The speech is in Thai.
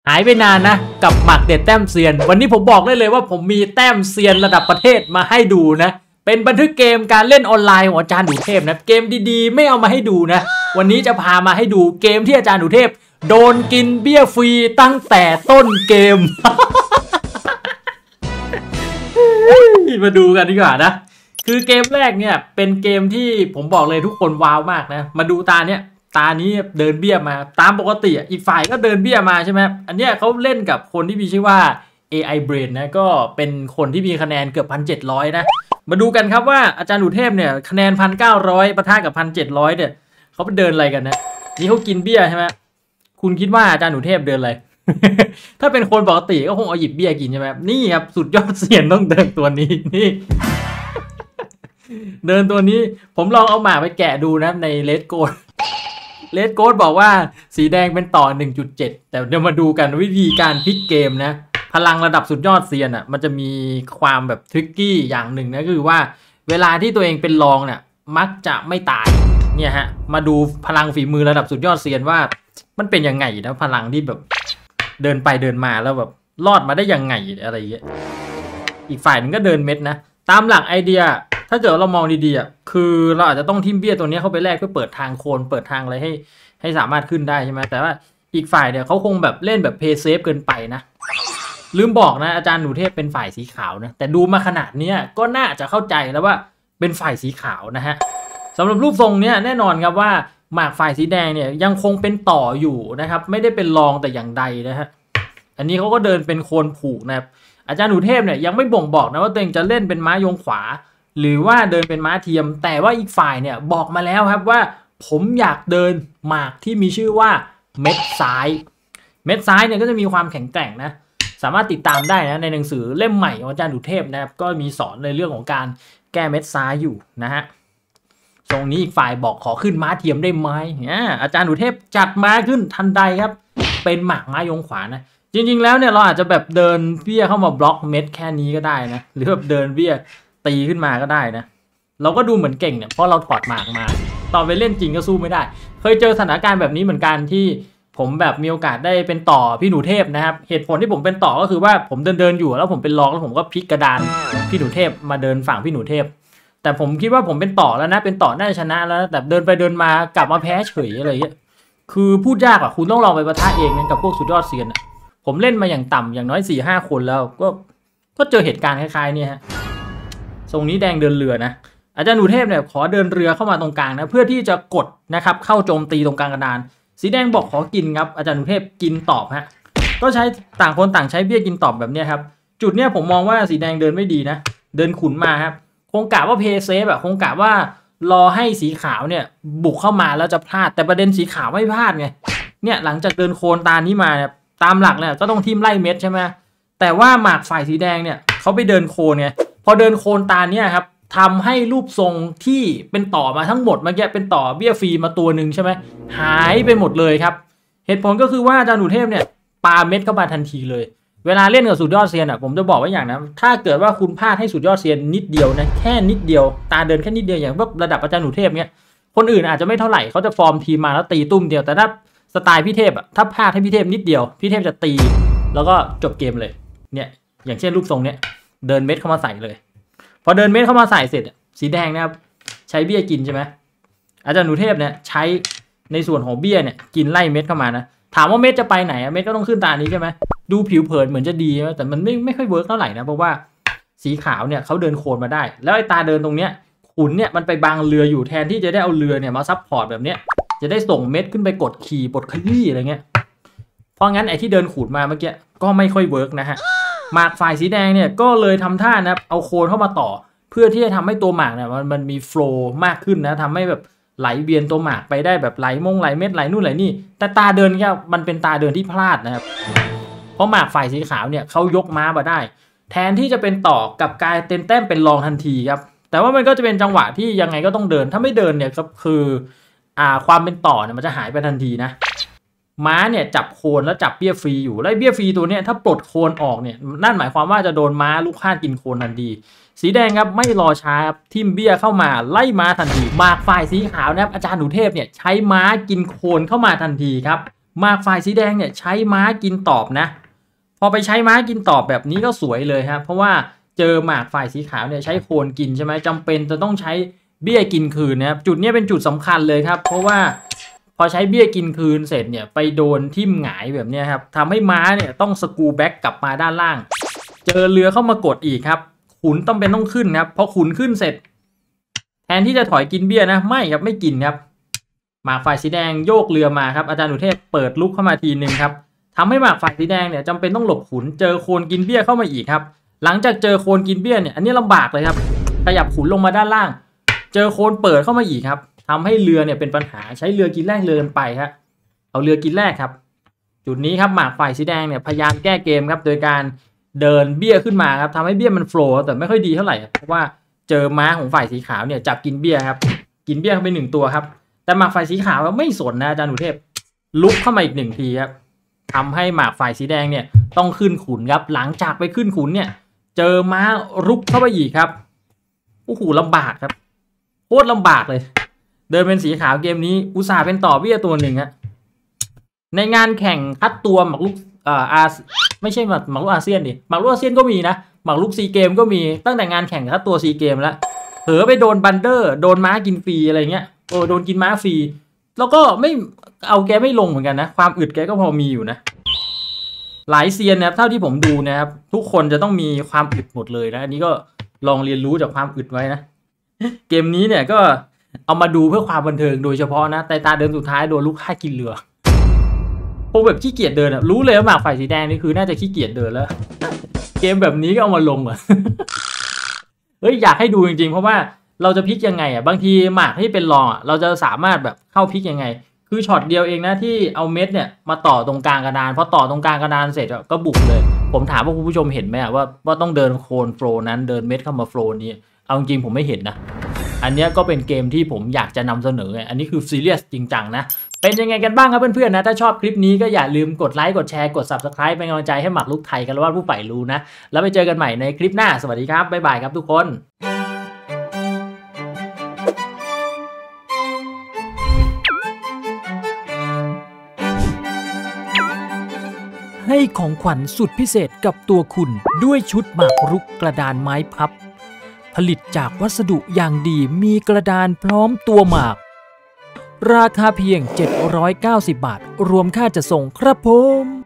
หายไปนานนะกับหมักเด็ดแต้มเซียนวันนี้ผมบอกได้เลยว่าผมมีแต้มเซียนระดับประเทศมาให้ดูนะเป็นบันทึกเกมการเล่นออนไลน์ของอาจารย์หนูเทพนะเกมดีๆไม่เอามาให้ดูนะวันนี้จะพามาให้ดูเกมที่อาจารย์หนูเทพโดนกินเบี้ยฟรีตั้งแต่ต้นเกม มาดูกันดีกว่านะคือเกมแรกเนี่ยเป็นเกมที่ผมบอกเลยทุกคนว้าวมากนะมาดูตาเนี้ยตานี้เดินเบี้ยมาตามปกติอีกฝ่ายก็เดินเบี้ยมาใช่ไหมอันเนี้ยเขาเล่นกับคนที่มีชื่อว่า AI Brain นะก็เป็นคนที่มีคะแนนเกือบ 1,700 นะมาดูกันครับว่าอาจารย์หนูเทพเนี่ยคะแนน 1,900 ปะทะกับ 1,700 เนี่ยเขาไปเดินอะไรกันนะนี่เขากินเบี้ยใช่ไหมคุณคิดว่าอาจารย์หนูเทพเดินอะไร ถ้าเป็นคนปกติก็คงเอาหยิบเบี้ยกินใช่ไหมนี่ครับสุดยอดเสียนต้องเดินตัวนี้นี่ เดินตัวนี้ผมลองเอาหมาไปแกะดูนะในเลดโกดเลดโกดบอกว่าสีแดงเป็นต่อ 1.7 แต่เดี๋ยวมาดูกันวิธีการพลิกเกมนะพลังระดับสุดยอดเซียนอ่ะมันจะมีความแบบทริกกี้อย่างหนึ่งนะคือว่าเวลาที่ตัวเองเป็นรองเนี่ยมักจะไม่ตายเนี่ยฮะมาดูพลังฝีมือระดับสุดยอดเซียนว่ามันเป็นยังไงนะพลังที่แบบเดินไปเดินมาแล้วแบบรอดมาได้ยังไงอะไรอย่างเงี้ยอีกฝ่ายนึงก็เดินเม็ดนะตามหลักไอเดียถ้าเกิดเรามองดีๆอ่ะคือเราอาจจะต้องทิมเบี้ยตัวนี้เข้าไปแลกเพื่อเปิดทางโคนเปิดทางอะไรให้สามารถขึ้นได้ใช่ไหมแต่ว่าอีกฝ่ายเนี่ยเขาคงแบบเล่นแบบเพย์เซฟเกินไปนะลืมบอกนะอาจารย์หนูเทพเป็นฝ่ายสีขาวนะแต่ดูมาขนาดนี้ก็น่าจะเข้าใจแล้วว่าเป็นฝ่ายสีขาวนะฮะสำหรับรูปทรงเนี่ยแน่นอนครับว่าหมากฝ่ายสีแดงเนี่ยยังคงเป็นต่ออยู่นะครับไม่ได้เป็นรองแต่อย่างใดนะฮะอันนี้เขาก็เดินเป็นโคนผูกนะครับอาจารย์หนูเทพเนี่ยยังไม่บ่งบอกนะว่าตัวเองจะเล่นเป็นม้ายงขวาหรือว่าเดินเป็นม้าเทียมแต่ว่าอีกฝ่ายเนี่ยบอกมาแล้วครับว่าผมอยากเดินหมากที่มีชื่อว่าเม็ดซ้ายเม็ดซ้ายเนี่ยก็จะมีความแข็งแกร่งนะสามารถติดตามได้นะในหนังสือเล่มใหม่ของอาจารย์หนูเทพนะครับก็มีสอนในเรื่องของการแก้เม็ดซ้ายอยู่นะฮะตรงนี้อีกฝ่ายบอกขอขึ้นม้าเทียมได้ไหมอาจารย์หนูเทพจัดม้าขึ้นทันใดครับเป็นหมากม้ายงขวานะจริงๆแล้วเนี่ยเราอาจจะแบบเดินเบี้ยเข้ามาบล็อกเม็ดแค่นี้ก็ได้นะหรือแบบเดินเบี้ยตีขึ้นมาก็ได้นะเราก็ดูเหมือนเก่งเนี่ยเพราะเราถอดหมากมาตอนไปเล่นจริงก็สู้ไม่ได้เคยเจอสถานการณ์แบบนี้เหมือนกันที่ผมแบบมีโอกาสได้เป็นต่อพี่หนูเทพนะครับเหตุผลที่ผมเป็นต่อก็คือว่าผมเดินอยู่แล้วผมเป็นรองแล้วผมก็พลิกกระดานพี่หนูเทพมาเดินฝั่งพี่หนูเทพแต่ผมคิดว่าผมเป็นต่อแล้วนะเป็นต่อน่าจะชนะแล้วแต่เดินไปเดินมากลับมาแพ้เฉยอะไรเงี้ยคือพูดยากอ่ะคุณต้องลองไปปะทะเองนะกับพวกสุดยอดเซียนผมเล่นมาอย่างต่ำอย่างน้อย 4-5 คนแล้วก็เจอเหตุการณ์คล้ายๆเนี่ยฮะทรงนี้แดงเดินเรือนะอาจารย์หนูเทพเนี่ยขอเดินเรือเข้ามาตรงกลางนะเพื่อที่จะกดนะครับเข้าโจมตีตรงกลางกระดานสีแดงบอกขอกินครับอาจารย์หนูเทพกินตอบฮะก็ใช้ต่างคนต่างใช้เบี้ยกินตอบแบบนี้ครับจุดเนี้ยผมมองว่าสีแดงเดินไม่ดีนะเดินขุนมาครับคงกะว่าเพย์เซฟคงกะว่ารอให้สีขาวเนี่ยบุกเข้ามาแล้วจะพลาดแต่ประเด็นสีขาวไม่พลาดไงเนี่ยหลังจากเดินโคนตานี้มาเนี่ยตามหลักเนี่ยก็ต้องทิมไล่เม็ดใช่ไหมแต่ว่าหมากฝ่ายสีแดงเนี่ยเขาไปเดินโคนไงพอเดินโคนตาเนี่ยครับทำให้รูปทรงที่เป็นต่อมาทั้งหมดเมื่อกี้เป็นต่อเบี้ยฟรีมาตัวหนึ่งใช่ไหมหายไปหมดเลยครับเหตุผลก็คือว่าอาจารย์หนูเทพเนี่ยปาเม็ดเข้ามาทันทีเลยเวลาเล่นกับสุดยอดเซียนผมจะบอกไว้อย่างนะถ้าเกิดว่าคุณพลาดให้สุดยอดเซียนนิดเดียวนะแค่นิดเดียวตาเดินแค่นิดเดียวอย่างพวกระดับอาจารย์หนูเทพเนี่ยคนอื่นอาจจะไม่เท่าไหร่เขาจะฟอร์มทีมมาแล้วตีตุ้มเดียวแต่ถ้าสไตล์พี่เทพถ้าพลาดให้พี่เทพนิดเดียวพี่เทพจะตีแล้วก็จบเกมเลยเนี่ยอย่างเช่นรูปทรงเนี้ยเดินเม็ดเข้ามาใส่เลยพอเดินเม็ดเข้ามาใส่เสร็จสีแดงนะครับใช้เบี้ยกินใช่ไหมอาจารย์หนูเทพเนี่ยใช้ในส่วนของเบี้ยเนี่ยกินไล่เม็ดเข้ามานะถามว่าเม็ดจะไปไหนเม็ดก็ต้องขึ้นตานี้ใช่ไหมดูผิวเผินเหมือนจะดีแต่มันไม่ค่อยเวิร์กเท่าไหร่นะเพราะว่าสีขาวเนี่ยเขาเดินโคนมาได้แล้วไอ้ตาเดินตรงเนี้ยขุนเนี่ยมันไปบังเรืออยู่แทนที่จะได้เอาเรือเนี่ยมาซับพอร์ตแบบเนี้ยจะได้ส่งเม็ดขึ้นไปกดขี่บดขยี้อะไรเงี้ยเพราะงั้นไอ้ที่เดินขุนมาเมื่อกี้ก็ไม่ค่อยเวิร์กนะฮะหมากฝ่ายสีแดงเนี่ยก็เลยทำท่านะเอาโคนเข้ามาต่อเพื่อที่จะทำให้ตัวหมากเนี่ยมันมีโฟลว์มากขึ้นนะทำให้แบบไหลเวียนตัวหมากไปได้แบบไหลเม็ดไหลนู่นไหลนี่แต่ตาเดินเนี่ยมันเป็นตาเดินที่พลาดนะครับเพราะหมากฝ่ายสีขาวเนี่ยเขายกม้ามาได้แทนที่จะเป็นต่อกับกลายเต็มแต้มเป็นรองทันทีครับแต่ว่ามันก็จะเป็นจังหวะที่ยังไงก็ต้องเดินถ้าไม่เดินเนี่ยก็คือความเป็นต่อเนี่ยมันจะหายไปทันทีนะม้าเนี่ยจับโคนแล้วจับเบี้ยฟรีอยู่แล้วเบี้ยฟรีตัวเนี้ยถ้าปลดโคนออกเนี่ยนั่นหมายความว่าจะโดนม้าลูกคาดกินโคนทันทีสีแดงครับไม่รอช้าทิมเบี้ยเข้ามาไล่ม้าทันทีหมากฝ่ายสีขาวนะครับอาจารย์หนูเทพเนี่ยใช้ม้ากินโคนเข้ามาทันทีครับหมากฝ่ายสีแดงเนี่ยใช้ม้ากินตอบนะพอไปใช้ม้ากินตอบแบบนี้ก็สวยเลยครับเพราะว่าเจอหมากฝ่ายสีขาวเนี่ยใช้โคนกินใช่ไหมจำเป็นจะต้องใช้เบี้ยกินคืนนะครับจุดนี้เป็นจุดสำคัญเลยครับเพราะว่าพอใช้เบี้ยกินคืนเสร็จเนี่ยไปโดนทิ่มหงายแบบนี้ครับทำให้ม้าเนี่ยต้องสกูแบ็กกลับมาด้านล่างเจอเรือเข้ามากดอีกครับขุนต้องขึ้นครับพอขุนขึ้นเสร็จแทนที่จะถอยกินเบี้ยนะไม่ครับไม่กินครับหมากฝ่ายสีแดงโยกเรือมาครับอาจารย์อุเทพเปิดลุกเข้ามาทีนึงครับทำให้หมากฝ่ายสีแดงเนี่ยจำเป็นต้องหลบขุนเจอโคนกินเบี้ยเข้ามาอีกครับหลังจากเจอโคนกินเบี้ยเนี่ยอันนี้ลำบากเลยครับขยับขุนลงมาด้านล่างเจอโคนเปิดเข้ามาอีกครับทำให้เรือเนี่ยเป็นปัญหาใช้เรือกินแรกเรือไปครับเอาเรือกินแรกครับจุดนี้ครับหมากฝ่ายสีแดงเนี่ยพยายามแก้เกมครับโดยการเดินเบี้ยขึ้นมาครับทำให้เบี้ยมันโฟล์แต่ไม่ค่อยดีเท่าไหร่เพราะว่าเจอม้าของฝ่ายสีขาวเนี่ยจับกินเบี้ยครับกินเบี้ยเข้าไป1ตัวครับแต่หมากฝ่ายสีขาวไม่สนนะอาจารย์อุเทพลุกเข้ามาอีก1ทีครับทำให้หมากฝ่ายสีแดงเนี่ยต้องขึ้นขุนครับหลังจากไปขึ้นขุนเนี่ยเจอม้ารุกเข้าไปอีกครับโอ้โหลำบากครับโคตรลำบากเลยเดินเป็นสีขาวเกมนี้อุตส่าห์เป็นต่อเบี้ยตัวหนึ่งฮะในงานแข่งคัดตัวหมากรุกไม่ใช่หมากรุกอาเซียนดิหมากรุกอาเซียนก็มีนะหมากรุกซีเกมก็มีตั้งแต่งานแข่งคัดตัวซีเกมแล้วเผลอไปโดนบันเดอร์โดนม้ากินฟรีอะไรเงี้ยโดนกินม้าฟรีแล้วก็ไม่เอาแกไม่ลงเหมือนกันนะความอึดแกก็พอมีอยู่นะหลายเซียนนะครับเท่าที่ผมดูนะครับทุกคนจะต้องมีความอึดหมดเลยนะอันนี้ก็ลองเรียนรู้จากความอึดไว้นะเกมนี้เนี่ยก็เอามาดูเพื่อความบันเทิงโดยเฉพาะนะแต่ตาเดินสุดท้ายโดนลูกฆ่ากินเรือพวกแบบขี้เกียจเดินอ่ะรู้เลยว่าหมากฝ่ายสีแดงนี่คือน่าจะขี้เกียจเดินแล้วเกมแบบนี้ก็เอามาลงอ่ะเฮ้ยอยากให้ดูจริงๆเพราะว่าเราจะพลิกยังไงอ่ะบางทีหมากที่เป็นรองอ่ะเราจะสามารถแบบเข้าพลิกยังไงคือช็อตเดียวเองนะที่เอาเม็ดเนี่ยมาต่อตรงกลางกระดานพอต่อตรงกลางกระดานเสร็จก็บุกเลยผมถามว่าคุณผู้ชมเห็นไหมว่าต้องเดินโคนโฟล์นั้นเดินเม็ดเข้ามาโฟล์นี้เอาจริงผมไม่เห็นนะอันนี้ก็เป็นเกมที่ผมอยากจะนำเสนออันนี้คือซีเรียสจริงจังนะเป็นยังไงกันบ้างครับเพื่อนๆนะถ้าชอบคลิปนี้ก็อย่าลืมกดไลค์กดแชร์กด Subscribe เป็นกำลังใจให้หมากรุกไทยกันแล้วว่าผู้ใฝ่รู้นะแล้วไปเจอกันใหม่ในคลิปหน้าสวัสดีครับบ๊ายบายครับทุกคนให้ของขวัญสุดพิเศษกับตัวคุณด้วยชุดหมากรุกกระดานไม้พับผลิตจากวัสดุอย่างดีมีกระดานพร้อมตัวหมากราคาเพียง790 บาทรวมค่าจัดส่งครับผม